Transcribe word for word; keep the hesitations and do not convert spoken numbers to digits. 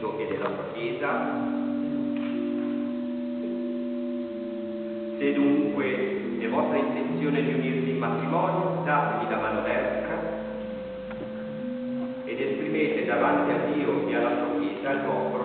Cristo e della sua Chiesa. Se dunque è vostra intenzione di unirvi in matrimonio, datevi la mano destra ed esprimete davanti a Dio e alla sua Chiesa il vostro